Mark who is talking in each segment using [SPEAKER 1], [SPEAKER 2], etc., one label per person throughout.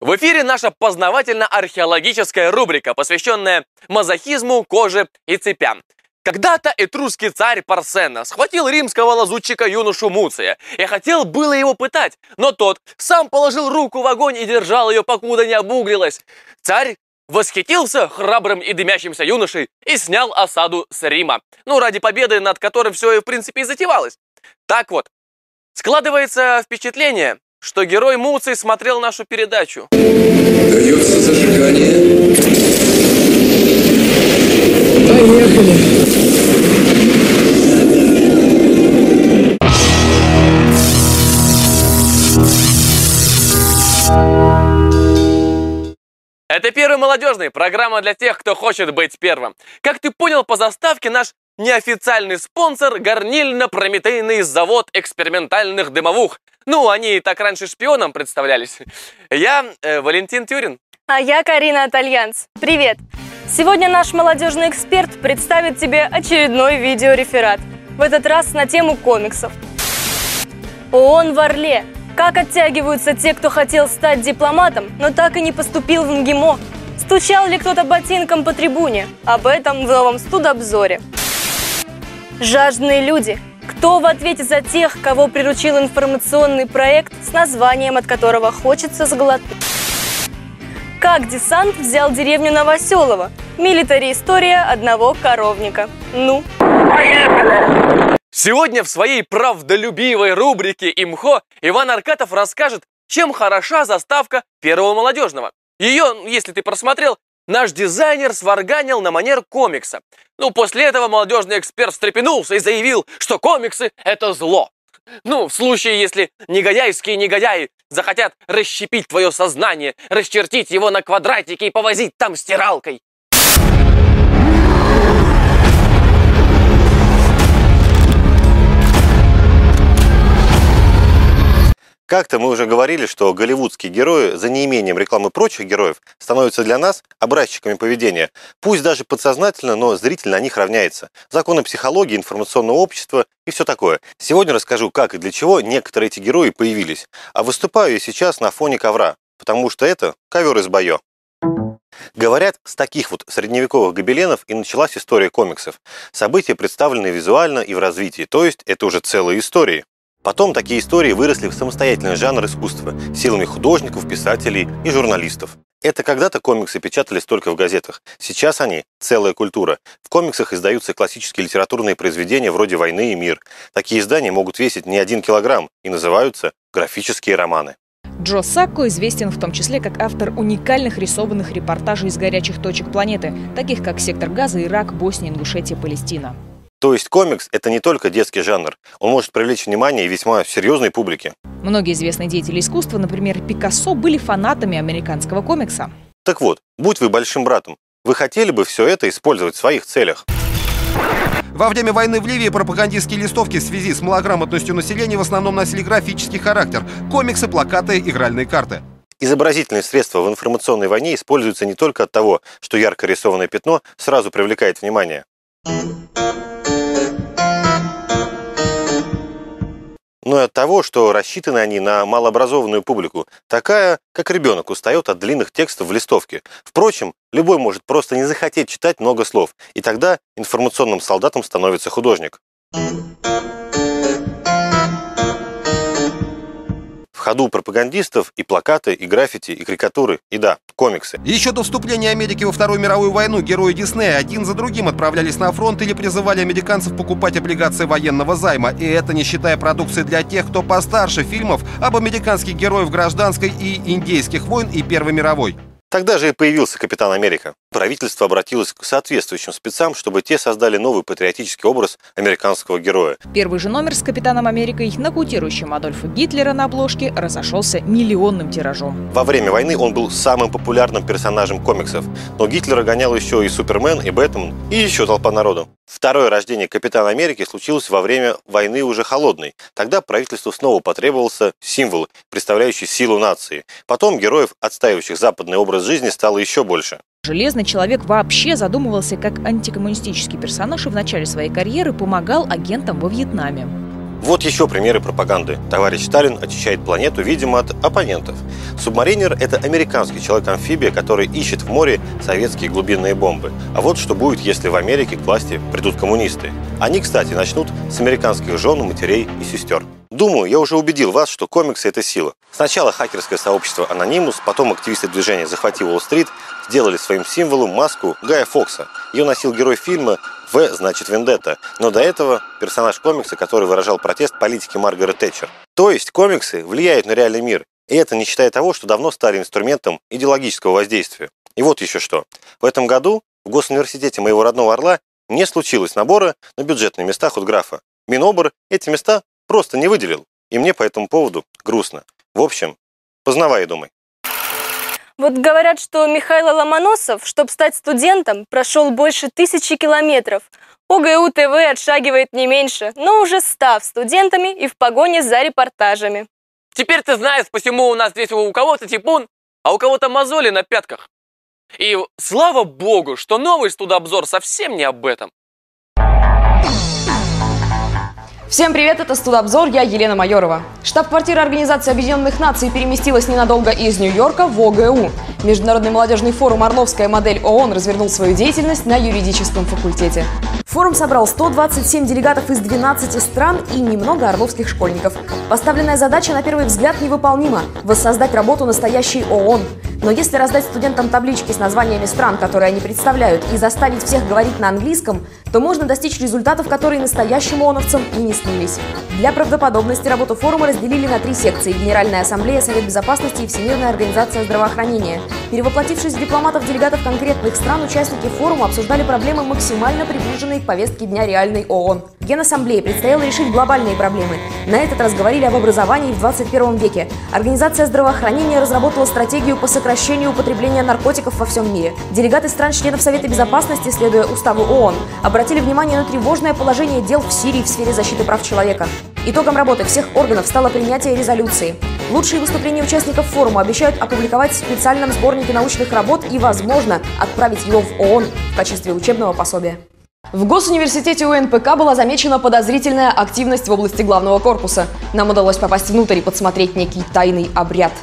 [SPEAKER 1] В эфире наша познавательно-археологическая рубрика, посвященная мазохизму, коже и цепям. Когда-то этрусский царь Парсена схватил римского лазутчика юношу Муция и хотел было его пытать, но тот сам положил руку в огонь и держал ее, покуда не обуглилась. Царь восхитился храбрым и дымящимся юношей и снял осаду с Рима. Ради победы, над которой все и в принципе и затевалось. Так вот, складывается впечатление, что герой Муций смотрел нашу передачу.
[SPEAKER 2] Дается зажигание.
[SPEAKER 3] Поехали.
[SPEAKER 1] Это «Первый молодежный», программа для тех, кто хочет быть первым. Как ты понял по заставке, наш неофициальный спонсор – горнильно-прометейный завод экспериментальных дымовух. Они так раньше шпионом представлялись. Я Валентин Тюрин.
[SPEAKER 4] А я Карина Атальянс. Привет! Сегодня наш молодежный эксперт представит тебе очередной видеореферат. В этот раз на тему комиксов. ООН в Орле. Как оттягиваются те, кто хотел стать дипломатом, но так и не поступил в МГИМО? Стучал ли кто-то ботинком по трибуне? Об этом в новом студобзоре. Жаждные люди. Кто в ответе за тех, кого приручил информационный проект, с названием, от которого хочется сглотнуть? Как десант взял деревню Новоселово? Милитари-история одного коровника. Поехали!
[SPEAKER 1] Сегодня в своей правдолюбивой рубрике «Имхо» Иван Аркатов расскажет, чем хороша заставка Первого молодежного. Ее, если ты просмотрел, наш дизайнер сварганил на манер комикса. После этого молодежный эксперт встрепенулся и заявил, что комиксы – это зло. В случае, если негодяйские негодяи захотят расщепить твое сознание, расчертить его на квадратики и повозить там стиралкой.
[SPEAKER 5] Как-то мы уже говорили, что голливудские герои за неимением рекламы прочих героев становятся для нас образчиками поведения. Пусть даже подсознательно, но зритель на них равняется. Законы психологии, информационного общества и все такое. Сегодня расскажу, как и для чего некоторые эти герои появились. А выступаю я сейчас на фоне ковра, потому что это ковер из Байо. Говорят, с таких вот средневековых гобеленов и началась история комиксов. События представлены визуально и в развитии, то есть это уже целые истории. Потом такие истории выросли в самостоятельный жанр искусства силами художников, писателей и журналистов. Это когда-то комиксы печатались только в газетах. Сейчас они – целая культура. В комиксах издаются классические литературные произведения вроде «Войны и мир». Такие издания могут весить не 1 килограмм и называются графические романы.
[SPEAKER 6] Джо Сакко известен в том числе как автор уникальных рисованных репортажей из горячих точек планеты, таких как «Сектор Газа», Ирак, Босния, Ингушетия, Палестина.
[SPEAKER 5] То есть комикс – это не только детский жанр. Он может привлечь внимание и весьма серьезной публики.
[SPEAKER 6] Многие известные деятели искусства, например, Пикассо, были фанатами американского комикса.
[SPEAKER 5] Так вот, будь вы большим братом, вы хотели бы все это использовать в своих целях?
[SPEAKER 7] Во время войны в Ливии пропагандистские листовки в связи с малограмотностью населения в основном носили графический характер – комиксы, плакаты, игральные карты.
[SPEAKER 5] Изобразительные средства в информационной войне используются не только от того, что ярко рисованное пятно сразу привлекает внимание, но и от того, что рассчитаны они на малообразованную публику, такая, как ребенок устает от длинных текстов в листовке. Впрочем, любой может просто не захотеть читать много слов, и тогда информационным солдатом становится художник. В ходу пропагандистов и плакаты, и граффити, и карикатуры, и да, комиксы.
[SPEAKER 7] Еще до вступления Америки во Вторую мировую войну герои Диснея один за другим отправлялись на фронт или призывали американцев покупать облигации военного займа. И это не считая продукции для тех, кто постарше, фильмов об американских героях гражданской и индейских войн и Первой мировой.
[SPEAKER 5] Тогда же и появился Капитан Америка. Правительство обратилось к соответствующим спецам, чтобы те создали новый патриотический образ американского героя.
[SPEAKER 6] Первый же номер с Капитаном Америкой, нокаутирующим Адольфа Гитлера на обложке, разошелся миллионным тиражом.
[SPEAKER 5] Во время войны он был самым популярным персонажем комиксов, но Гитлера гонял еще и Супермен, и Бэтмен, и еще толпа народу. Второе рождение Капитана Америки случилось во время войны уже холодной. Тогда правительству снова потребовался символ, представляющий силу нации. Потом героев, отстаивающих западный образ жизни, стало еще больше.
[SPEAKER 6] Железный человек вообще задумывался как антикоммунистический персонаж и в начале своей карьеры помогал агентам во Вьетнаме.
[SPEAKER 5] Вот еще примеры пропаганды. Товарищ Сталин очищает планету, видимо, от оппонентов. Субмаринер – это американский человек-амфибия, который ищет в море советские глубинные бомбы. А вот что будет, если в Америке к власти придут коммунисты. Они, кстати, начнут с американских жен, матерей и сестер. Думаю, я уже убедил вас, что комиксы – это сила. Сначала хакерское сообщество Anonymous, потом активисты движения «Захвати Уолл-стрит» сделали своим символом маску Гая Фокса. Ее носил герой фильма «В» значит «Вендетта», но до этого персонаж комикса, который выражал протест политики Маргарет Тэтчер. То есть комиксы влияют на реальный мир, и это не считая того, что давно стали инструментом идеологического воздействия. И вот еще что. В этом году в Госуниверситете моего родного Орла не случилось набора на бюджетные места худграфа. Минобр эти места просто не выделил, и мне по этому поводу грустно. В общем, познавай и думай.
[SPEAKER 4] Вот говорят, что Михаил Ломоносов, чтобы стать студентом, прошел больше 1000 километров. ОГУ ТВ отшагивает не меньше, но уже став студентами и в погоне за репортажами.
[SPEAKER 1] Теперь ты знаешь, почему у нас здесь у кого-то типун, а у кого-то мозоли на пятках. И слава богу, что новый студобзор совсем не об этом.
[SPEAKER 8] Всем привет, это Студобзор, я Елена Майорова. Штаб-квартира Организации Объединенных Наций переместилась ненадолго из Нью-Йорка в ОГУ. Международный молодежный форум «Орловская модель ООН» развернул свою деятельность на юридическом факультете. Форум собрал 127 делегатов из 12 стран и немного орловских школьников. Поставленная задача, на первый взгляд, невыполнима – воссоздать работу настоящей ООН. Но если раздать студентам таблички с названиями стран, которые они представляют, и заставить всех говорить на английском, то можно достичь результатов, которые настоящим ООНовцам и не снились. Для правдоподобности работу форума разделили на 3 секции – Генеральная ассамблея, Совет безопасности и Всемирная организация здравоохранения. Перевоплотившись в дипломатов-делегатов конкретных стран, участники форума обсуждали проблемы, максимально приближенные к повестке дня реальной ООН. Генассамблее предстояло решить глобальные проблемы. На этот раз говорили об образовании в 21 веке. Организация здравоохранения разработала стратегию по сокращению употребления наркотиков во всем мире. Делегаты стран-членов Совета безопасности, следуя уставу ООН, обратили внимание на тревожное положение дел в Сирии в сфере защиты прав человека. Итогом работы всех органов стало принятие резолюции. Лучшие выступления участников форума обещают опубликовать в специальном сборнике научных работ и, возможно, отправить его в ООН в качестве учебного пособия. В Госуниверситете УНПК была замечена подозрительная активность в области главного корпуса. Нам удалось попасть внутрь и подсмотреть некий тайный обряд.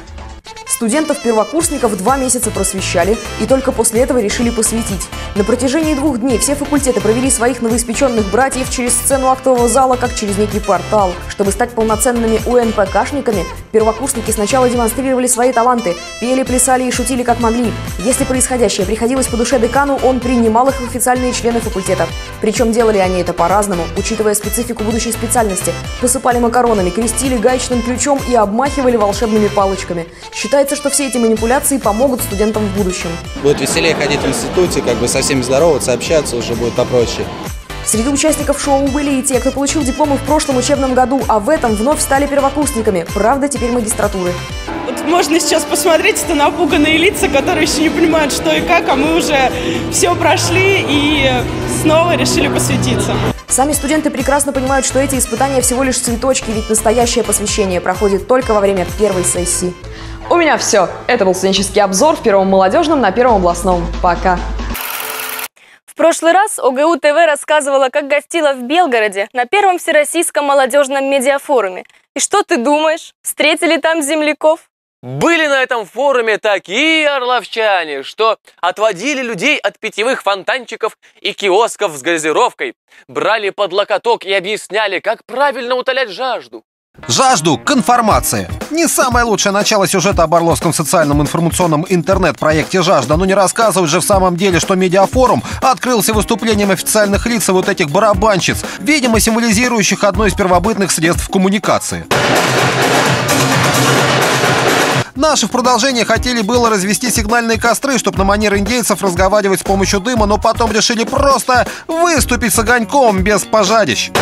[SPEAKER 8] Студентов-первокурсников 2 месяца просвещали и только после этого решили посвятить. На протяжении 2 дней все факультеты провели своих новоиспеченных братьев через сцену актового зала, как через некий портал. Чтобы стать полноценными УНПКшниками, первокурсники сначала демонстрировали свои таланты, пели, плясали и шутили как могли. Если происходящее приходилось по душе декану, он принимал их в официальные члены факультета. Причем делали они это по-разному, учитывая специфику будущей специальности. Посыпали макаронами, крестили гаечным ключом и обмахивали волшебными палочками. Считается, что все эти манипуляции помогут студентам в будущем.
[SPEAKER 9] Будет веселее ходить в институте, как бы со всеми здороваться, общаться уже будет попроще.
[SPEAKER 8] Среди участников шоу были и те, кто получил дипломы в прошлом учебном году, а в этом вновь стали первокурсниками, правда, теперь магистратуры.
[SPEAKER 10] Вот можно сейчас посмотреть, это напуганные лица, которые еще не понимают, что и как, а мы уже все прошли и снова решили посвятиться.
[SPEAKER 8] Сами студенты прекрасно понимают, что эти испытания всего лишь цветочки, ведь настоящее посвящение проходит только во время первой сессии. У меня все. Это был студенческий обзор в Первом молодежном на Первом областном. Пока.
[SPEAKER 4] В прошлый раз ОГУ ТВ рассказывала, как гостила в Белгороде на Первом всероссийском молодежном медиафоруме. И что ты думаешь? Встретили там земляков?
[SPEAKER 1] Были на этом форуме такие орловчане, что отводили людей от питьевых фонтанчиков и киосков с газировкой, брали под локоток и объясняли, как правильно утолять жажду.
[SPEAKER 7] Жажду к информации. Не самое лучшее начало сюжета об орловском социальном информационном интернет-проекте «Жажда», но не рассказывают же в самом деле, что медиафорум открылся выступлением официальных лиц и вот этих барабанщиц, видимо, символизирующих одно из первобытных средств коммуникации. Наши в продолжение хотели было развести сигнальные костры, чтобы на манер индейцев разговаривать с помощью дыма, но потом решили просто выступить с огоньком без пожадищ.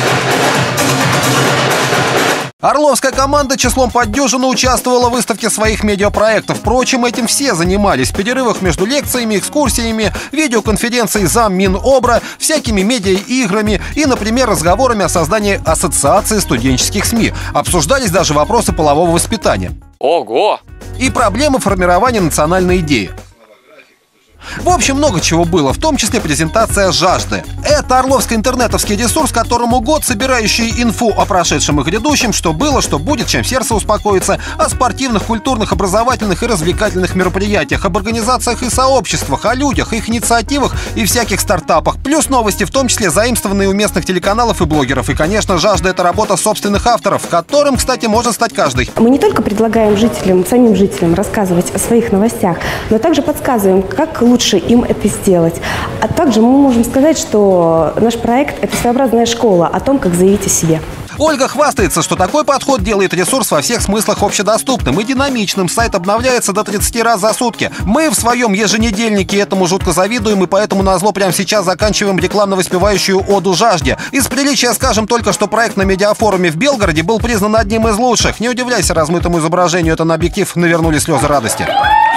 [SPEAKER 7] Орловская команда числом под дюжину участвовала в выставке своих медиапроектов. Впрочем, этим все занимались. В перерывах между лекциями, экскурсиями, видеоконференцией замминобра, всякими медиа-играми и, например, разговорами о создании ассоциации студенческих СМИ. Обсуждались даже вопросы полового воспитания.
[SPEAKER 1] Ого!
[SPEAKER 7] И проблемы формирования национальной идеи. В общем, много чего было, в том числе презентация «Жажды». Это орловско-интернетовский ресурс, которому год, собирающий инфу о прошедшем и грядущем, что было, что будет, чем сердце успокоится, о спортивных, культурных, образовательных и развлекательных мероприятиях, об организациях и сообществах, о людях, их инициативах и всяких стартапах. Плюс новости, в том числе заимствованные у местных телеканалов и блогеров. И, конечно, «Жажда» — это работа собственных авторов, которым, кстати, может стать каждый.
[SPEAKER 11] Мы не только предлагаем самим жителям рассказывать о своих новостях, но также подсказываем, как лучше им это сделать. А также мы можем сказать, что наш проект – это своеобразная школа о том, как заявить о себе.
[SPEAKER 7] Ольга хвастается, что такой подход делает ресурс во всех смыслах общедоступным и динамичным. Сайт обновляется до 30 раз за сутки. Мы в своем еженедельнике этому жутко завидуем, и поэтому назло прямо сейчас заканчиваем рекламно-воспевающую оду «Жажде». Из приличия скажем только, что проект на медиафоруме в Белгороде был признан одним из лучших. Не удивляйся размытому изображению, это на объектив навернули слезы радости.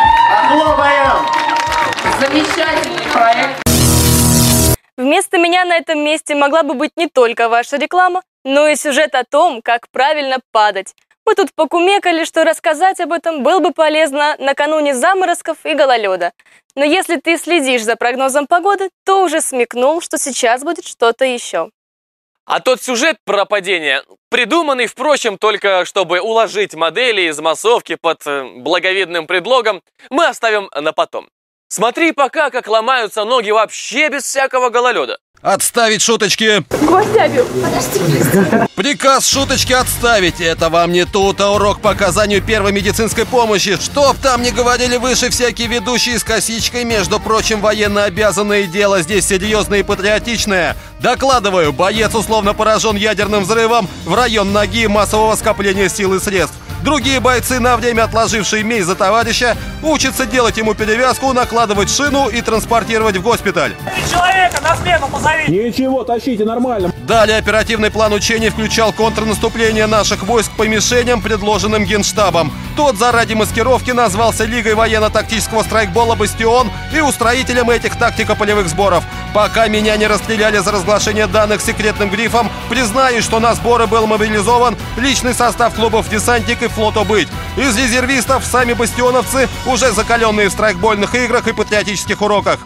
[SPEAKER 10] Замечательный проект.
[SPEAKER 4] Вместо меня на этом месте могла бы быть не только ваша реклама, но и сюжет о том, как правильно падать. Мы тут покумекали, что рассказать об этом было бы полезно накануне заморозков и гололеда. Но если ты следишь за прогнозом погоды, то уже смекнул, что сейчас будет что-то еще.
[SPEAKER 1] А тот сюжет про падение, придуманный, впрочем, только чтобы уложить модели из массовки под благовидным предлогом, мы оставим на потом. Смотри пока, как ломаются ноги вообще без всякого гололеда.
[SPEAKER 7] Отставить шуточки!
[SPEAKER 10] Гвоздями. Подожди.
[SPEAKER 7] Приказ шуточки отставить. Это вам не тут, а урок по оказанию первой медицинской помощи. Чтоб там не говорили выше всякие ведущие с косичкой, между прочим, военно обязанное дело здесь серьезное и патриотичное. Докладываю, боец условно поражен ядерным взрывом в район ноги массового скопления сил и средств. Другие бойцы, на время отложившие месть за товарища, учатся делать ему перевязку, накладывать шину и транспортировать в госпиталь.
[SPEAKER 12] Человека на смену позови!
[SPEAKER 13] Ничего, тащите нормально.
[SPEAKER 7] Далее оперативный план учений включал контрнаступление наших войск по мишеням, предложенным Генштабом. Тот заради маскировки назвался Лигой военно-тактического страйкбола «Бастион» и устроителем этих тактико-полевых сборов. Пока меня не расстреляли за разглашение данных секретным грифом, признаю, что на сборы был мобилизован личный состав клубов «Десантник» и «Флото быть». Из резервистов сами бастионовцы, уже закаленные в страйкбольных играх и патриотических уроках.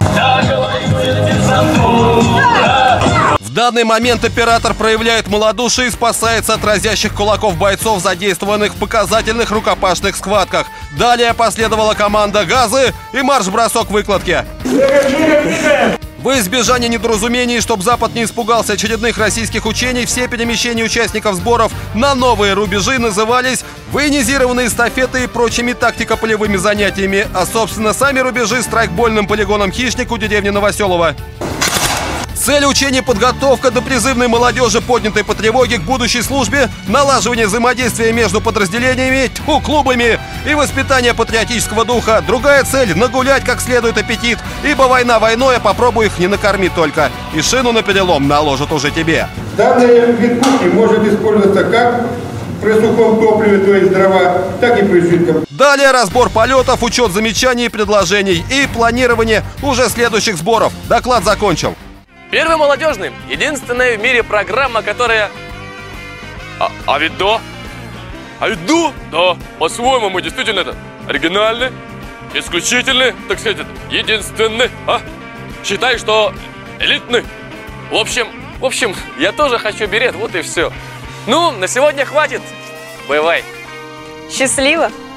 [SPEAKER 7] В данный момент оператор проявляет малодушие и спасается от разящих кулаков бойцов, задействованных в показательных рукопашных схватках. Далее последовала команда «Газы» и марш-бросок выкладки. Во избежание недоразумений, чтобы Запад не испугался очередных российских учений, все перемещения участников сборов на новые рубежи назывались военизированные эстафеты и прочими тактико-полевыми занятиями, а собственно сами рубежи страйкбольным полигоном «Хищник» у деревни Новоселово. Цель учения – подготовка до призывной молодежи, поднятой по тревоге к будущей службе, налаживание взаимодействия между подразделениями, клубами и воспитание патриотического духа. Другая цель – нагулять как следует аппетит, ибо война войной, а попробуй их не накормить только. И шину на перелом наложат уже тебе.
[SPEAKER 14] Данный вид кухни может использоваться как при сухом топливе, то есть дрова, так и при жидком.
[SPEAKER 7] Далее разбор полетов, учет замечаний и предложений и планирование уже следующих сборов. Доклад закончил.
[SPEAKER 1] Первый молодежный. Единственная в мире программа, которая... А ведь да. Да. По-своему мы действительно это оригинальны, исключительны, так сказать, единственны. Считай, что элитны. В общем, я тоже хочу берет, вот и все. Ну, на сегодня хватит. Бывай.
[SPEAKER 4] Счастливо.